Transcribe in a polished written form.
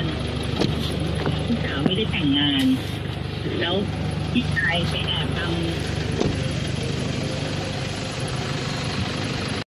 คนพี่สาวไม่ได้แต่งงานแล้วพี่ชายไปแอบท